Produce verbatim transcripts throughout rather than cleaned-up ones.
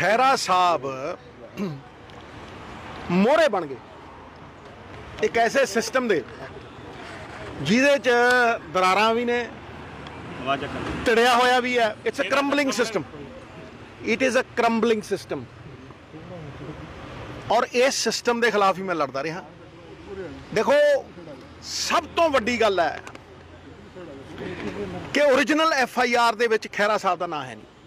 खैरा साहब मोहरे बन गए एक ऐसे सिस्टम दे जिहदे च दरारां भी ने तिड़िया होया भी है। It's a crumbling system, it is a crumbling system. और इस सिस्टम के खिलाफ ही मैं लड़ता रहा। देखो सब तो वड्डी गल है कि ओरिजिनल एफ आई आर दे विच खैरा साहब का नाम है नहीं।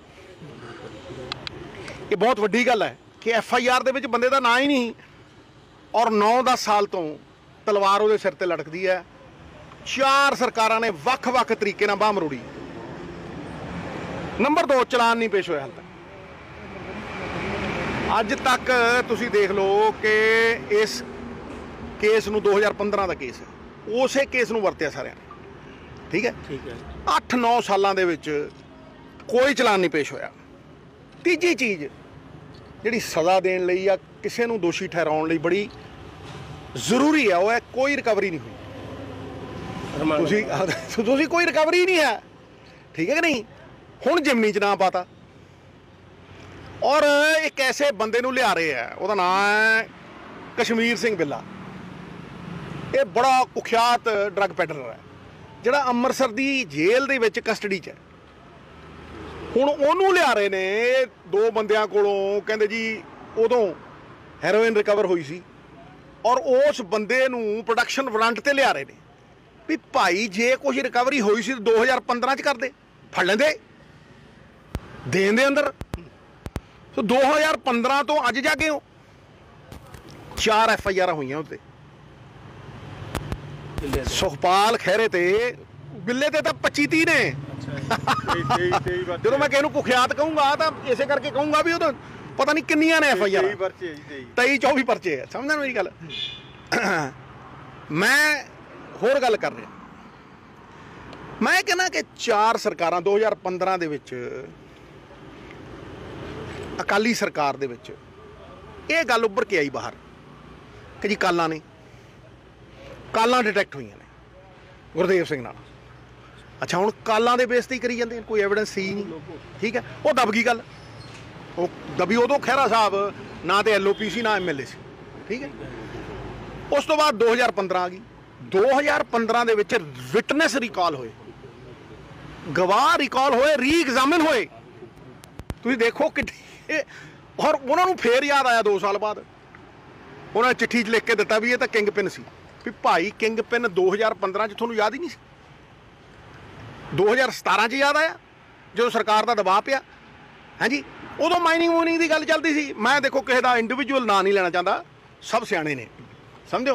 ये बहुत वड्डी गल है कि एफ आई आर दे विच बंदे का नाम ही नहीं और नौ दस साल तो तलवार उहदे सिर ते लटकदी है। चार सरकारां ने वख वख तरीके नाल बांह मरोड़ी। नंबर दो, चलान नहीं पेश होया हाल तक। अज तक तुसी देख लो कि इस केस नूं दो हज़ार पंद्रह का केस है, उसे केस नूं वरतिया सारिਆਂ ने। ठीक है, ठीक है। अठ नौ सालों के विच कोई चलान नहीं पेश होया। तीजी चीज़ जिहड़ी सज़ा देण लई या किसी नूं दोषी ठहराउण लई बड़ी जरूरी है, वो है कोई रिकवरी नहीं हुई। तुसी तुसी कोई रिकवरी नहीं है, ठीक है कि नहीं। हुण जिमनी च नाम पाता और एक ऐसे बंदे नूं लिया रहे है, उसदा नाम है कश्मीर सिंह बिल्ला। ये बड़ा कुख्यात ड्रग पैडलर है जिहड़ा अमृतसर की जेल दे विच कस्टडी च है। हुण उहनूं लिया रहे ने दो बंदियां कोलों, कहंदे जी उदों हैरोइन रिकवर हुई सी और उस बंदे नूं प्रोडक्शन वारंट ते लिया रहे ने भी भाई जे कुछ रिकवरी हुई सी दो हज़ार पंद्रह च करदे, फड़ लेंदे, देन दे अंदर। तो दो हज़ार पंद्रह तो अज जाके हो चार एफ आई आर हुई उस सुखपाल खैरे ते बिल्ले ते तो पच्ची तीह ने। जो मैं किसी कुख्यात कहूँगा तो इसे करके कहूँगा भी तो पता नहीं किन्नियां ने एफ आई आर, तेई चौबी परचे है। समझना मेरी गल। मैं होर गल कर रहा, मैं कहना कि चार सरकारां दो हज़ार पंद्रह दे विच अकाली सरकार दे विच ये गल उभर के आई बाहर कि जी कालां ने कालां डिटैक्ट हुई ने गुरदेव सिंह नाल। अच्छा हुण कालां दे बेस ते ही करी जांदे, कोई एविडेंस सी नहीं। ठीक है, वो दब गई गल, वो दबी। उदों खैरा साहब ना तो एल ओ पी सी ना एम एल ए सी। ठीक है, उस तो बाद दो हज़ार पंद्रह आ गई। दो हज़ार पंद्रह दे विच विटनेस रिकॉल होए, गवाह रिकॉल होए, री एग्जामिन होए। तुसीं देखो कि और उन्होंने फिर याद आया दो साल बाद उन्होंने चिट्ठी लिख के दिता भी ये तो किंग पिन सी। भी भाई किंग पिन दो हज़ार पंद्रह च तुहानूं याद ही नहीं सी, दो हज़ार सतारह च याद आया जो सरकार का दबाव पिया। हाँ जी, उदों माइनिंग मूनिंग की गल चलती सी। मैं देखो किसी का इंडिविजुअल नाम नहीं लेना चाहता, सब सियाणे ने, समझो।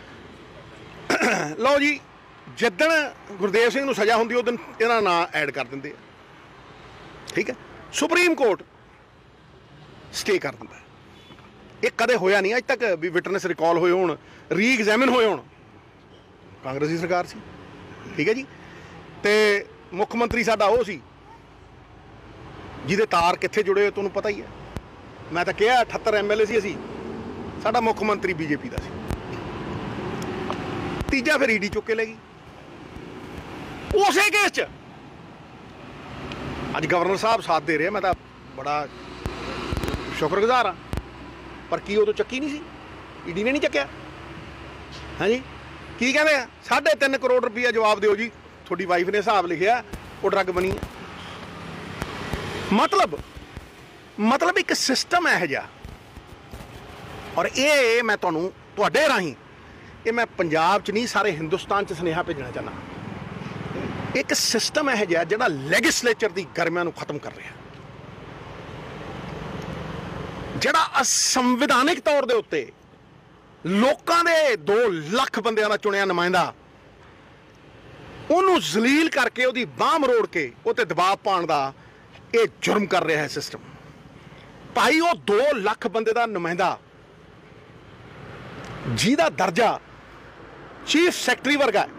लो जी, जिद्दण गुरदेव सिंह नूं सज़ा हुंदी उस दिन इहदा नाम ऐड कर दिंदे। ठीक है, सुप्रीम कोर्ट स्टे कर दिंदा। ये कदे होया नहीं अज तक भी विटनेस रिकॉल होए होण, री एग्जामिन होए होण। कांग्रेसी सरकार सी। ठीक है जी, तो मुख मंत्री साडा वो सी जिहदे तार कित्थे जुड़े तुहानूं पता ही है। मैं तो कहा अठहत्तर एम एल ए सी असी, साडा मुख मंत्री बीजेपी का सी। तीजा फिर ईडी चुक के ले गई उसे केस च। अज गवर्नर साहब साथ दे रहे, मैं तो बड़ा शुक्रगुजार हाँ। पर की उदों चक्की नहीं सी, ईडी ने नहीं चक्या। हाँ जी, की कहते हैं साढ़े तीन करोड़ रुपया जवाब दो जी, थोड़ी वाइफ ने हिसाब लिखिया वो ड्रग बनी। मतलब मतलब एक सिस्टम है जा। और ये मैं तुहानूं तुहाडे राहीं ये मैं पंजाब च नहीं सारे हिंदुस्तान च सुनेहा भेजना चाहना। एक सिस्टम है जा जिहड़ा लैगिसलेचर की गर्मियां नूं खत्म कर रहा, जिहड़ा असंविधानिक तौर के उत्ते लोकां दे दो लख बंदियां दा चुनिया नुमाइंदा उन्होंने जलील करके उसकी बांह मरोड़ के उत्ते दबाव पाने का यह जुर्म कर रहा है सिस्टम। भाई वो दो लख बंदे का नुमाइंदा जिहदा दर्जा चीफ सैकटरी वर्गा है,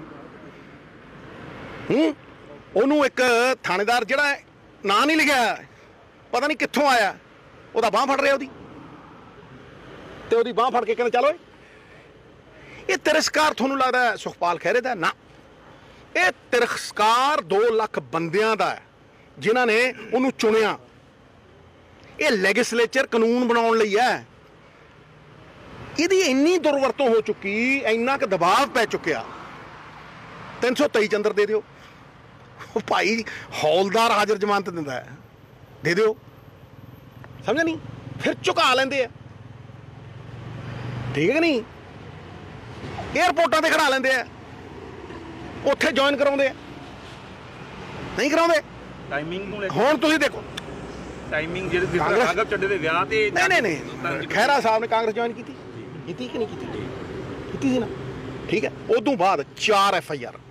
उन्होंने एक थानेदार जिहड़ा नाम नहीं लिखा, पता नहीं कित्थों आया, ਉਹਦਾ ਬਾਂਹ ਫੜ ਰਿਹਾ ਉਹਦੀ ਤੇ ਉਹਦੀ ਬਾਂਹ ਫੜ ਕੇ ਕਹਿੰਦੇ ਚਲੋ ਇਹ ਤਿਰਸਕਾਰ ਤੁਹਾਨੂੰ ਲੱਗਦਾ ਸੁਖਪਾਲ ਖਹਿਰੇ ਦਾ? ਨਾ, ਇਹ ਤਿਰਸਕਾਰ दो ਲੱਖ ਬੰਦਿਆਂ ਦਾ ਹੈ ਜਿਨ੍ਹਾਂ ਨੇ ਉਹਨੂੰ ਚੁਣਿਆ। ਇਹ ਲੈਜਿਸਲੇਚਰ ਕਾਨੂੰਨ ਬਣਾਉਣ ਲਈ ਹੈ। ਇਹਦੀ ਇੰਨੀ ਦੁਰਵਰਤੋਂ ਹੋ ਚੁੱਕੀ, ਇੰਨਾ ਕੁ ਦਬਾਅ ਪੈ ਚੁੱਕਿਆ, ਤਿੰਨ ਸੌ ਤੇਈ ਚੰਦਰ ਦੇ ਦਿਓ। ਉਹ ਭਾਈ ਹੌਲਦਾਰ ਹਾਜ਼ਰ ਜ਼ਮਾਨਤ ਦਿੰਦਾ ਹੈ, ਦੇ ਦਿਓ, ਸਮਝ ਨਹੀਂ, ਫਿਰ ਝੁਕਾ ਲੈਂਦੇ ਆ, ਠੀਕ ਹੈ ਕਿ ਨਹੀਂ। ਏਅਰਪੋਰਟਾਂ ਤੇ ਖੜਾ ਲੈਂਦੇ ਆ, ਉੱਥੇ ਜੁਆਇਨ ਕਰਾਉਂਦੇ ਆ, ਨਹੀਂ ਕਰਾਉਂਦੇ। ਟਾਈਮਿੰਗ ਨੂੰ ਹੁਣ ਤੁਸੀਂ ਦੇਖੋ ਟਾਈਮਿੰਗ ਜਿਹੜੇ ਰਾਘਵ ਚੱਡੇ ਦੇ ਵਿਆਹ ਤੇ ਨਹੀਂ ਨਹੀਂ ਨਹੀਂ ਖਹਿਰਾ ਸਾਹਿਬ ਨੇ ਕਾਂਗਰਸ ਜੁਆਇਨ ਕੀਤੀ ਕੀਤੀ ਕਿ ਨਹੀਂ ਕੀਤੀ? ਕੀਤੀ ਸੀ ਨਾ, ਠੀਕ ਹੈ। ਉਦੋਂ ਬਾਅਦ ਚਾਰ ਐਫ ਆਈ ਆਰ।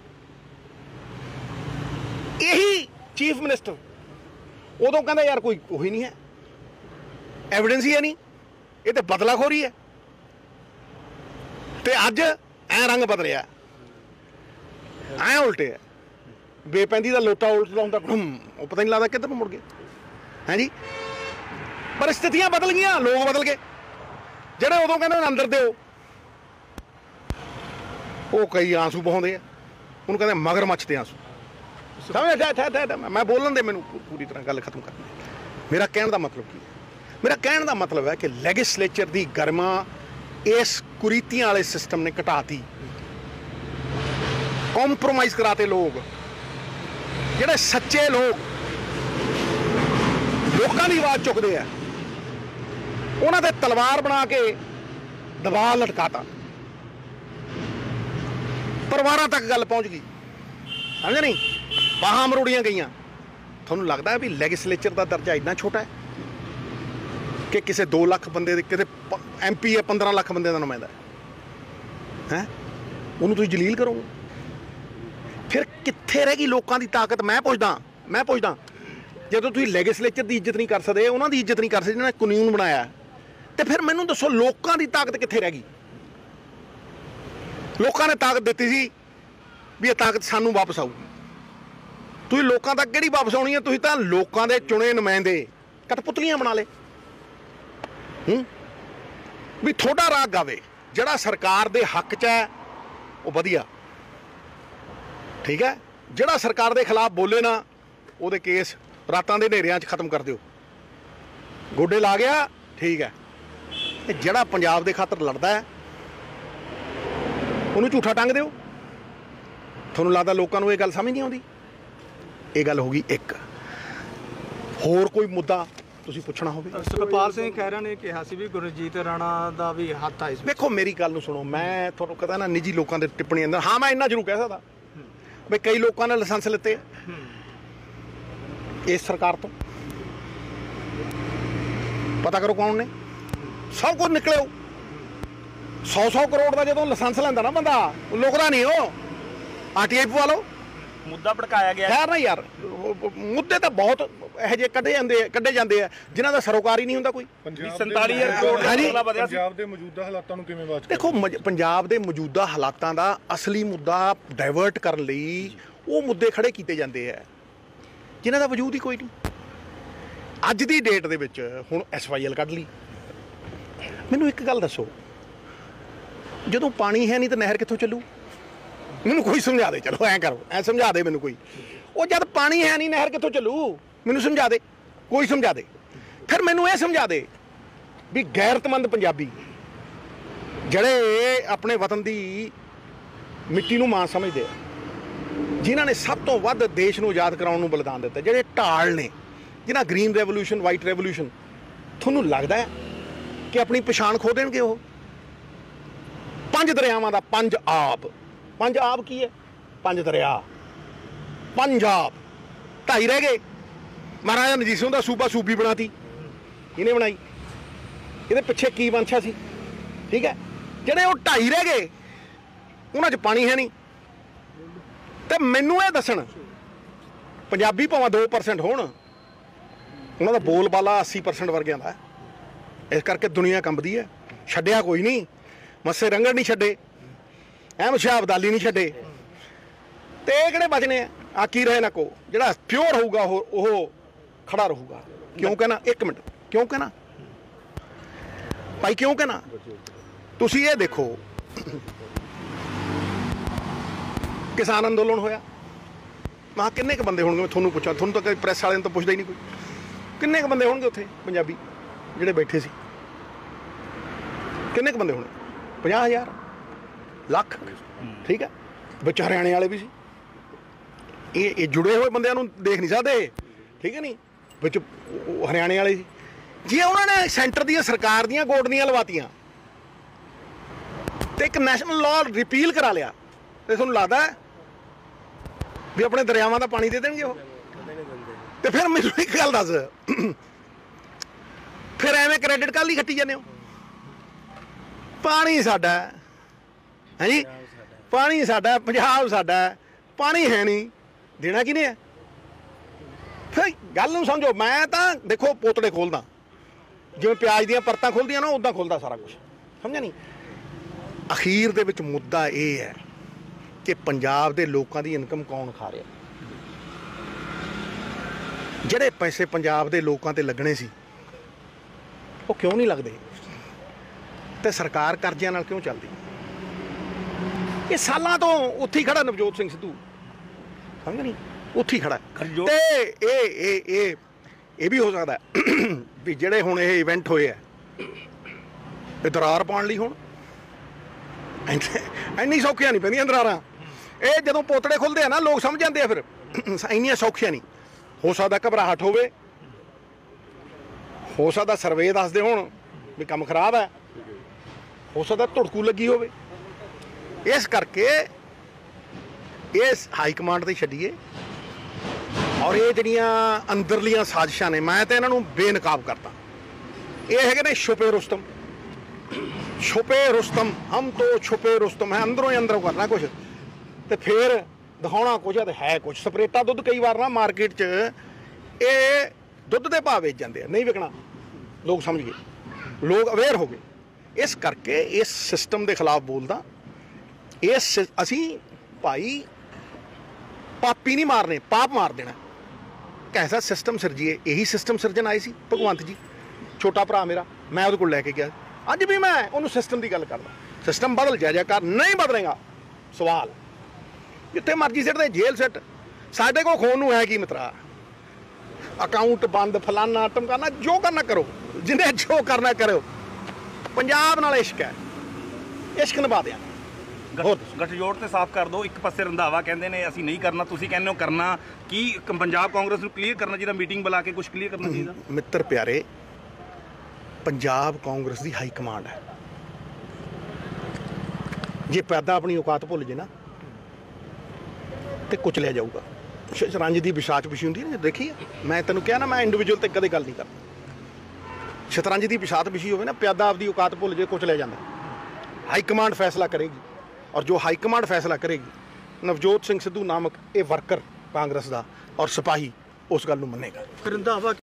ਇਹੀ ਚੀਫ ਮਿਨਿਸਟਰ ਉਦੋਂ ਕਹਿੰਦਾ ਯਾਰ ਕੋਈ ਉਹੀ ਨਹੀਂ ਹੈ, ਐਵੀਡੈਂਸ ਹੀ ਹੈ ਨਹੀਂ, ਇਹ ਤੇ ਬਦਲਾਖੋਰੀ ਹੈ। ਤੇ ਅੱਜ ਐ ਰੰਗ ਬਦਲਿਆ, ਐ ਉਲਟੇ ਹੈ, ਬੇਪੈਂਦੀ ਦਾ ਲੋਟਾ ਉਲਟਦਾ ਹੁੰਦਾ, ਉਹ ਪਤਾ ਨਹੀਂ ਲੱਗਦਾ ਕਿੱਧਰ ਨੂੰ ਮੁੜ ਗਏ। ਹੈ ਜੀ, ਪਰਿਸਥਿਤੀਆਂ ਬਦਲ ਗਈਆਂ, ਲੋਕ ਬਦਲ ਗਏ। ਜਿਹੜੇ ਉਦੋਂ ਕਹਿੰਦੇ ਅੰਦਰ ਦਿਓ, ਉਹ ਕਈ ਆਂਸੂ ਬਹਾਉਂਦੇ ਆ, ਉਹਨੂੰ ਕਹਿੰਦੇ ਮਗਰਮੱਛ ਦੇ ਆਂਸੂ। ਸਮਝ? ਮੈਂ ਬੋਲਣ ਦੇ, ਮੈਨੂੰ ਪੂਰੀ ਤਰ੍ਹਾਂ ਗੱਲ ਖਤਮ ਕਰਨੀ। ਮੇਰਾ ਕਹਿਣ ਦਾ ਮਤਲਬ ਕੀ ਹੈ? ਮੇਰਾ ਕਹਿਣ ਦਾ ਮਤਲਬ ਹੈ ਕਿ ਲੈਜਿਸਲੇਚਰ ਦੀ ਗਰਮਾ ਇਸ ਕੁਰੀਤੀਆਂ ਵਾਲੇ ਸਿਸਟਮ ਨੇ ਘਟਾਤੀ, ਕੰਪਰੋਮਾਈਜ਼ ਕਰਾਤੇ। ਲੋਕ ਜਿਹੜੇ ਸੱਚੇ ਲੋਕ ਲੋਕਾਂ ਦੀ ਆਵਾਜ਼ ਚੁੱਕਦੇ ਆ, ਉਹਨਾਂ ਤੇ ਤਲਵਾਰ ਬਣਾ ਕੇ ਦਬਾਅ ਲਟਕਾਤਾ, ਪਰਿਵਾਰਾਂ ਤੱਕ ਗੱਲ ਪਹੁੰਚ ਗਈ, ਸਮਝ ਨਹੀਂ, ਬਾਹਾਂ ਮਰੋੜੀਆਂ ਗਈਆਂ। ਤੁਹਾਨੂੰ ਲੱਗਦਾ ਹੈ ਵੀ ਲੈਜਿਸਲੇਚਰ ਦਾ ਦਰਜਾ ਇੰਨਾ ਛੋਟਾ ਹੈ ਕਿ ਕਿਸੇ ਦੋ ਲੱਖ ਬੰਦੇ ਦੇ, ਕਿਤੇ ਐਮ ਪੀ ਹੈ ਪੰਦਰਾਂ ਲੱਖ ਬੰਦੇ ਦਾ ਨੁਮਾਇੰਦਾ ਹੈ, ਉਹਨੂੰ ਤੁਸੀਂ ਜਲੀਲ ਕਰੋਗੇ? ਫਿਰ ਕਿੱਥੇ ਰਹਿ ਗਈ ਲੋਕਾਂ ਦੀ ਤਾਕਤ? ਮੈਂ ਪੁੱਛਦਾ ਮੈਂ ਪੁੱਛਦਾ ਜਦੋਂ ਤੁਸੀਂ ਲੈਜਿਸਲੇਚਰ ਦੀ ਇੱਜ਼ਤ ਨਹੀਂ ਕਰ ਸਕਦੇ, ਉਹਨਾਂ ਦੀ ਇੱਜ਼ਤ ਨਹੀਂ ਕਰ ਸਕਦੇ ਜਿਹਨਾਂ ਨੇ ਕਾਨੂੰਨ ਬਣਾਇਆ, ਤੇ ਫਿਰ ਮੈਨੂੰ ਦੱਸੋ ਲੋਕਾਂ ਦੀ ਤਾਕਤ ਕਿੱਥੇ ਰਹਿ ਗਈ? ਲੋਕਾਂ ਨੇ ਤਾਕਤ ਦਿੱਤੀ ਸੀ ਵੀ ਇਹ ਤਾਕਤ ਸਾਨੂੰ ਵਾਪਸ ਆਊਗੀ। ਤੁਸੀਂ ਲੋਕਾਂ ਤੱਕ ਕਿਹੜੀ ਵਾਪਸ ਆਉਣੀ ਹੈ? ਤੁਸੀਂ ਤਾਂ ਲੋਕਾਂ ਦੇ ਚੁਣੇ ਨੁਮਾਇੰਦੇ ਕਠਪੁਤਲੀਆਂ ਬਣਾ ਲਏ। ਹੂੰ ਵੀ ਥੋੜਾ ਰਾਗ ਗਾਵੇ, ਜਿਹੜਾ ਸਰਕਾਰ ਦੇ ਹੱਕ 'ਚ ਹੈ ਉਹ ਵਧੀਆ, ਠੀਕ ਹੈ। ਜਿਹੜਾ ਸਰਕਾਰ ਦੇ ਖਿਲਾਫ ਬੋਲੇ ਨਾ, ਉਹਦੇ ਕੇਸ ਰਾਤਾਂ ਦੇ ਹਨੇਰਿਆਂ 'ਚ ਖਤਮ ਕਰ ਦਿਓ, ਗੋਡੇ ਲਾ ਗਿਆ, ਠੀਕ ਹੈ। ਤੇ ਜਿਹੜਾ ਪੰਜਾਬ ਦੇ ਖਾਤਰ ਲੜਦਾ ਹੈ, ਉਹਨੂੰ ਝੂਠਾ ਟੰਗ ਦਿਓ। ਤੁਹਾਨੂੰ ਲੱਗਦਾ ਲੋਕਾਂ ਨੂੰ ਇਹ ਗੱਲ ਸਮਝ ਨਹੀਂ ਆਉਂਦੀ? ਇਹ ਗੱਲ ਹੋ ਗਈ ਇੱਕ। ਹੋਰ ਕੋਈ ਮੁੱਦਾ ਤੁਸੀਂ ਪੁੱਛਣਾ ਹੋਵੇ? ਸੁਖਪਾਲ ਸਿੰਘ ਖਹਿਰਾ ਨੇ ਕਿਹਾ ਸੀ ਵੀ ਗੁਰਜੀਤ ਰਾਣਾ ਦਾ ਵੀ ਹੱਥ ਆ ਇਸ ਵਿੱਚ। ਵੇਖੋ ਮੇਰੀ ਗੱਲ ਨੂੰ ਸੁਣੋ, ਮੈਂ ਤੁਹਾਨੂੰ ਕਹਦਾ ਨਾ ਨਿੱਜੀ ਲੋਕਾਂ ਦੇ ਟਿੱਪਣੀਆਂ ਅੰਦਰ, ਹਾਂ ਮੈਂ ਇੰਨਾ ਜ਼ਰੂਰ ਕਹਿ ਸਕਦਾ ਵੀ ਕਈ ਲੋਕਾਂ ਨੇ ਲਾਇਸੈਂਸ ਲਿੱਤੇ ਇਸ ਸਰਕਾਰ ਤੋਂ, ਪਤਾ ਕਰੋ ਕੌਣ ਨੇ, ਸਭ ਕੁਝ ਨਿਕਲਿਓ। ਸੌ ਸੌ ਕਰੋੜ ਦਾ ਜਦੋਂ ਲਾਇਸੈਂਸ ਲੈਂਦਾ ਨਾ ਬੰਦਾ, ਉਹ ਲੁਕਦਾ ਨਹੀਂ, ਉਹ ਆਰ ਟੀ ਆਈ ਪਵਾ ਲਓ। ਮੁੱਦਾ ਭੜਕਾਇਆ ਗਿਆ ਖੈਰ ਨਾ ਯਾਰ, ਮੁੱਦੇ ਤਾਂ ਬਹੁਤ ਇਹੋ ਜਿਹੇ ਕੱਢੇ ਜਾਂਦੇ ਕੱਢੇ ਜਾਂਦੇ ਆ ਜਿਨ੍ਹਾਂ ਦਾ ਸਰੋਕਾਰ ਹੀ ਨਹੀਂ ਹੁੰਦਾ ਕੋਈ। ਸੰਤਾਲੀ ਹਜ਼ਾਰ ਕਰੋੜ ਦਾ ਮਸਲਾ ਵਧਿਆ ਸੀ। ਪੰਜਾਬ ਦੇ ਮੌਜੂਦਾ ਹਾਲਾਤਾਂ ਨੂੰ ਕਿਵੇਂ ਬਾਤ? ਦੇਖੋ ਪੰਜਾਬ ਦੇ ਮੌਜੂਦਾ ਹਾਲਾਤਾਂ ਦਾ ਅਸਲੀ ਮੁੱਦਾ ਡਾਇਵਰਟ ਕਰਨ ਲਈ ਉਹ ਮੁੱਦੇ ਖੜੇ ਕੀਤੇ ਜਾਂਦੇ ਆ ਜਿਨ੍ਹਾਂ ਦਾ ਵਜੂਦ ਹੀ ਕੋਈ ਨਹੀਂ। ਅੱਜ ਦੀ ਡੇਟ ਦੇ ਵਿੱਚ ਹੁਣ ਐਸ ਵਾਈ ਐਲ ਕੱਢ ਲਈ। ਮੈਨੂੰ ਇੱਕ ਗੱਲ ਦੱਸੋ, ਜਦੋਂ ਪਾਣੀ ਹੈ ਨਹੀਂ ਤਾਂ ਨਹਿਰ ਕਿੱਥੋਂ ਚੱਲੂ? ਮੈਨੂੰ ਕੋਈ ਸਮਝਾ ਦੇ, ਚਲੋ ਐਂ ਕਰੋ, ਐਂ ਸਮਝਾ ਦੇ ਮੈਨੂੰ ਕੋਈ। ਉਹ ਜਦ ਪਾਣੀ ਹੈ ਨਹੀਂ ਨਹਿਰ ਕਿੱਥੋਂ ਚੱਲੂ? ਮੈਨੂੰ ਸਮਝਾ ਦੇ, ਕੋਈ ਸਮਝਾ ਦੇ। ਫਿਰ ਮੈਨੂੰ ਇਹ ਸਮਝਾ ਦੇ ਵੀ ਗੈਰਤਮੰਦ ਪੰਜਾਬੀ ਜਿਹੜੇ ਆਪਣੇ ਵਤਨ ਦੀ ਮਿੱਟੀ ਨੂੰ ਮਾਂ ਸਮਝਦੇ ਆ, ਜਿਨ੍ਹਾਂ ਨੇ ਸਭ ਤੋਂ ਵੱਧ ਦੇਸ਼ ਨੂੰ ਆਜ਼ਾਦ ਕਰਾਉਣ ਨੂੰ ਬਲਿਦਾਨ ਦਿੱਤਾ, ਜਿਹੜੇ ਢਾਲ ਨੇ, ਜਿਨ੍ਹਾਂ ਗ੍ਰੀਨ ਰੈਵੋਲੂਸ਼ਨ, ਵਾਈਟ ਰੈਵੋਲੂਸ਼ਨ, ਤੁਹਾਨੂੰ ਲੱਗਦਾ ਹੈ ਕਿ ਆਪਣੀ ਪਛਾਣ ਖੋ ਦੇਣਗੇ ਉਹ? ਪੰਜ ਦਰਿਆਵਾਂ ਦਾ ਪੰਜ ਆਬ, ਪੰਜ ਆਬ ਕੀ ਹੈ? ਪੰਜ ਦਰਿਆ, ਪੰਜਾਬ, ਢਾਈ ਰਹਿ ਗਏ। ਮਹਾਰਾਜਾ ਰਣਜੀਤ ਸਿੰਘ ਦਾ ਸੂਬਾ ਸੂਬੀ ਬਣਾਤੀ, ਇਹਨੇ ਬਣਾਈ। ਇਹਦੇ ਪਿੱਛੇ ਕੀ ਮਨਸ਼ਾ ਸੀ? ਠੀਕ ਹੈ, ਜਿਹੜੇ ਉਹ ਢਾਈ ਰਹਿ ਗਏ ਉਹਨਾਂ 'ਚ ਪਾਣੀ ਹੈ ਨਹੀਂ। ਤੇ ਮੈਨੂੰ ਇਹ ਦੱਸਣ, ਪੰਜਾਬੀ ਭਾਵੇਂ ਦੋ ਪਰਸੈਂਟ ਹੋਣ, ਉਹਨਾਂ ਦਾ ਬੋਲ ਬਾਲਾ ਅੱਸੀ ਪਰਸੈਂਟ ਵਰਗਿਆਂ ਦਾ, ਇਸ ਕਰਕੇ ਦੁਨੀਆ ਕੰਬਦੀ ਹੈ। ਛੱਡਿਆ ਕੋਈ ਨਹੀਂ, ਮੱਸੇ ਰੰਗੜ ਨਹੀਂ ਛੱਡੇ, ਅਹਿਮਦ ਸ਼ਾਹ ਅਬਦਾਲੀ ਨਹੀਂ ਛੱਡੇ, ਤੇ ਇਹ ਕਿਹੜੇ ਬਚਨੇ ਆ? ਆ ਕੀ ਰਹੇ ਨਾ ਕੋ, ਜਿਹੜਾ ਪਿਓਰ ਹੋਊਗਾ ਉਹ ਉਹ ਖੜਾ ਰਹੂਗਾ। ਕਿਉਂ ਕਹਿਣਾ? ਇੱਕ ਮਿੰਟ, ਕਿਉਂ ਕਹਿਣਾ ਭਾਈ, ਕਿਉਂ ਕਹਿਣਾ? ਤੁਸੀਂ ਇਹ ਦੇਖੋ, ਕਿਸਾਨ ਅੰਦੋਲਨ ਹੋਇਆ, ਮੈਂ ਕਿੰਨੇ ਕੁ ਬੰਦੇ ਹੋਣਗੇ? ਮੈਂ ਤੁਹਾਨੂੰ ਪੁੱਛਾਂ, ਤੁਹਾਨੂੰ ਤਾਂ ਕਦੇ ਪ੍ਰੈਸ ਵਾਲਿਆਂ ਨੂੰ ਤਾਂ ਪੁੱਛਦਾ ਹੀ ਨਹੀਂ ਕੋਈ। ਕਿੰਨੇ ਕੁ ਬੰਦੇ ਹੋਣਗੇ ਉੱਥੇ ਪੰਜਾਬੀ ਜਿਹੜੇ ਬੈਠੇ ਸੀ? ਕਿੰਨੇ ਕੁ ਬੰਦੇ ਹੋਣੇ? ਪੰਜਾਹ ਹਜ਼ਾਰ, ਲੱਖ? ਠੀਕ ਹੈ, ਵਿੱਚ ਹਰਿਆਣੇ ਵਾਲੇ ਵੀ ਸੀ। ਇਹ ਇਹ ਜੁੜੇ ਹੋਏ ਬੰਦਿਆਂ ਨੂੰ ਦੇਖ ਨਹੀਂ ਸਕਦੇ, ਠੀਕ ਹੈ ਨਹੀਂ, ਵਿੱਚ ਉਹ ਹਰਿਆਣੇ ਵਾਲੇ ਸੀ। ਜੇ ਉਹਨਾਂ ਨੇ ਸੈਂਟਰ ਦੀਆਂ ਸਰਕਾਰ ਦੀਆਂ ਗੋਡਨੀਆਂ ਲਵਾਤੀਆਂ ਤੇ ਇੱਕ ਨੈਸ਼ਨਲ ਲਾਅ ਰਿਪੀਲ ਕਰਾ ਲਿਆ, ਤੇ ਤੁਹਾਨੂੰ ਲੱਗਦਾ ਵੀ ਆਪਣੇ ਦਰਿਆਵਾਂ ਦਾ ਪਾਣੀ ਦੇ ਦੇਣਗੇ ਉਹ? ਤੇ ਫਿਰ ਮੈਨੂੰ ਇੱਕ ਗੱਲ ਦੱਸ, ਫਿਰ ਐਵੇਂ ਕ੍ਰੈਡਿਟ ਕਾਹਦੇ ਲਈ ਖੱਟੀ ਜਾਂਦੇ ਹੋ? ਪਾਣੀ ਸਾਡਾ ਹੈ ਜੀ, ਪਾਣੀ ਸਾਡਾ, ਪੰਜਾਬ ਸਾਡਾ, ਪਾਣੀ ਹੈ ਨਹੀਂ, ਦੇਣਾ ਕਿਹਨੇ ਹੈ? ਫਿਰ ਗੱਲ ਨੂੰ ਸਮਝੋ। ਮੈਂ ਤਾਂ ਦੇਖੋ ਪੋਤੜੇ ਖੋਲਦਾ, ਜਿਵੇਂ ਪਿਆਜ਼ ਦੀਆਂ ਪਰਤਾਂ ਖੋਲਦੀਆਂ ਨਾ, ਉੱਦਾਂ ਖੋਲਦਾ ਸਾਰਾ ਕੁਛ, ਸਮਝਿਆ ਨਹੀਂ? ਅਖੀਰ ਦੇ ਵਿੱਚ ਮੁੱਦਾ ਇਹ ਹੈ ਕਿ ਪੰਜਾਬ ਦੇ ਲੋਕਾਂ ਦੀ ਇਨਕਮ ਕੌਣ ਖਾ ਰਿਹਾ? ਜਿਹੜੇ ਪੈਸੇ ਪੰਜਾਬ ਦੇ ਲੋਕਾਂ ਤੇ ਲੱਗਣੇ ਸੀ ਉਹ ਕਿਉਂ ਨਹੀਂ ਲੱਗਦੇ? ਤੇ ਸਰਕਾਰ ਕਰਜ਼ਿਆਂ ਨਾਲ ਕਿਉਂ ਚੱਲਦੀ? ਇਹ ਸਾਲਾਂ ਤੋਂ ਉੱਥੇ ਹੀ ਖੜਾ ਨਵਜੋਤ ਸਿੰਘ ਸਿੱਧੂ, ਸਮਝ ਨਹੀਂ, ਉੱਥੇ ਹੀ ਖੜਾ। ਤੇ ਇਹ ਇਹ ਇਹ ਇਹ ਵੀ ਹੋ ਸਕਦਾ ਵੀ ਜਿਹੜੇ ਹੁਣ ਇਹ ਇਵੈਂਟ ਹੋਏ ਆ ਇਹ ਦਰਾਰ ਪਾਉਣ ਲਈ, ਹੁਣ ਇੰਨੀ ਸੌਖੀਆਂ ਨਹੀਂ ਪੈਂਦੀਆਂ ਦਰਾਰਾਂ। ਇਹ ਜਦੋਂ ਪੋਤੜੇ ਖੁੱਲਦੇ ਆ ਨਾ, ਲੋਕ ਸਮਝ ਜਾਂਦੇ ਆ ਫਿਰ ਇੰਨੀਆਂ ਸੌਖੀਆਂ ਨਹੀਂ। ਹੋ ਸਕਦਾ ਘਬਰਾਹਟ ਹੋਵੇ, ਹੋ ਸਕਦਾ ਸਰਵੇ ਦੱਸਦੇ ਹੋਣ ਵੀ ਕੰਮ ਖਰਾਬ ਹੈ, ਹੋ ਸਕਦਾ ਧੁੜਕੂ ਲੱਗੀ ਹੋਵੇ। ਇਸ ਕਰਕੇ ਇਸ ਹਾਈ ਕਮਾਂਡ ਤੇ ਛੱਡੀਏ, ਔਰ ਇਹ ਜਿਹੜੀਆਂ ਅੰਦਰਲੀਆਂ ਸਾਜ਼ਿਸ਼ਾਂ ਨੇ, ਮੈਂ ਤਾਂ ਇਹਨਾਂ ਨੂੰ ਬੇਨਕਾਬ ਕਰਤਾ। ਇਹ ਹੈਗੇ ਨੇ ਛੁਪੇ ਰੁਸਤਮ, ਛੁਪੇ ਰੁਸਤਮ, ਹਮ ਤੋਂ ਛੁਪੇ ਰੁਸਤਮ ਹੈ। ਅੰਦਰੋਂ ਹੀ ਅੰਦਰੋਂ ਕਰਨਾ ਕੁਛ ਤੇ ਫਿਰ ਦਿਖਾਉਣਾ ਕੁਝ ਤੇ ਹੈ ਕੁਛ। ਸਪਰੇਟਾ ਦੁੱਧ ਕਈ ਵਾਰ ਨਾ ਮਾਰਕੀਟ 'ਚ ਇਹ ਦੁੱਧ ਦੇ ਭਾਅ ਵੇਚ ਜਾਂਦੇ ਆ, ਨਹੀਂ ਵਿਕਣਾ, ਲੋਕ ਸਮਝ ਗਏ, ਲੋਕ ਅਵੇਅਰ ਹੋ ਗਏ। ਇਸ ਕਰਕੇ ਇਸ ਸਿਸਟਮ ਦੇ ਖਿਲਾਫ ਬੋਲਦਾ। ਇਸ ਅਸੀਂ ਭਾਈ ਪਾਪੀ ਨਹੀਂ ਮਾਰਨੇ, ਪਾਪ ਮਾਰ ਦੇਣਾ। ਕੈਸਾ ਸਿਸਟਮ ਸਿਰਜੀਏ? ਇਹੀ ਸਿਸਟਮ ਸਿਰਜਣ ਆਏ ਸੀ ਭਗਵੰਤ ਜੀ, ਛੋਟਾ ਭਰਾ ਮੇਰਾ, ਮੈਂ ਉਹਦੇ ਕੋਲ ਲੈ ਕੇ ਗਿਆ। ਅੱਜ ਵੀ ਮੈਂ ਉਹਨੂੰ ਸਿਸਟਮ ਦੀ ਗੱਲ ਕਰਦਾ। ਸਿਸਟਮ ਬਦਲ ਜਾਇਆ ਕਰ, ਨਹੀਂ ਬਦਲੇਗਾ ਸਵਾਲ ਜਿੱਥੇ ਮਰਜ਼ੀ ਸਿੱਟ ਦੇ, ਜੇਲ੍ਹ ਸਿੱਟ। ਸਾਡੇ ਕੋਲ ਖੋਣ ਨੂੰ ਹੈ ਕੀ ਮਿੱਤਰਾ? ਅਕਾਊਂਟ ਬੰਦ, ਫਲਾਨਾ ਟਮਕਾਨਾ, ਜੋ ਕਰਨਾ ਕਰੋ, ਜਿਹਨੇ ਜੋ ਕਰਨਾ ਕਰੋ। ਪੰਜਾਬ ਨਾਲ ਇਸ਼ਕ ਹੈ, ਇਸ਼ਕ ਨਿਭਾ ਦਿਆਂ। ਗੱਠਜੋੜ ਤੇ ਸਾਫ਼ ਕਰ ਦਿਓ। ਇੱਕ ਪਾਸੇ ਰੰਧਾਵਾ ਕਹਿੰਦੇ ਨੇ ਅਸੀਂ ਨਹੀਂ ਕਰਨਾ, ਤੁਸੀਂ ਕਹਿੰਦੇ ਹੋ ਕਰਨਾ। ਕੀ ਪੰਜਾਬ ਕਾਂਗਰਸ ਨੂੰ ਕਲੀਅਰ ਕਰਨਾ ਚਾਹੀਦਾ, ਮੀਟਿੰਗ ਬੁਲਾ ਕੇ ਕੁਝ ਕਲੀਅਰ ਕਰਨਾ ਚਾਹੀਦਾ? ਮਿੱਤਰ ਪਿਆਰੇ, ਪੰਜਾਬ ਕਾਂਗਰਸ ਦੀ ਹਾਈ ਕਮਾਂਡ ਹੈ। ਜੇ ਪੈਦਾ ਆਪਣੀ ਔਕਾਤ ਭੁੱਲ ਜੇ ਨਾ ਤੇ ਕੁਚਲਿਆ ਜਾਊਗਾ। ਸ਼ਤਰੰਜ ਦੀ ਵਿਸ਼ਾਚ ਵਿਸ਼ੀ ਹੁੰਦੀ ਨਾ, ਦੇਖੀ ਮੈਂ ਤੈਨੂੰ ਕਿਹਾ ਨਾ, ਮੈਂ ਇੰਡੀਵਿਜੂਅਲ ਤੇ ਕਦੇ ਗੱਲ ਨਹੀਂ ਕਰਦਾ। ਸ਼ਤਰੰਜ ਦੀ ਵਿਸ਼ਾਤ ਵਿਸ਼ੀ ਹੋਵੇ ਨਾ, ਪਿਆਦਾ ਆਪਦੀ ਔਕਾਤ ਭੁੱਲ ਜੇ, ਕੁਚਲਿਆ ਜਾਂਦਾ। ਹਾਈ ਕਮਾਂਡ ਫੈਸਲਾ ਕਰੇਗੀ, ਔਰ ਜੋ ਹਾਈ ਕਮਾਂਡ ਫੈਸਲਾ ਕਰੇਗੀ, ਨਵਜੋਤ ਸਿੰਘ ਸਿੱਧੂ ਨਾਮਕ ਇਹ ਵਰਕਰ ਕਾਂਗਰਸ ਦਾ ਔਰ ਸਿਪਾਹੀ ਉਸ ਗੱਲ ਨੂੰ ਮੰਨੇਗਾ। ਰੰਧਾਵਾ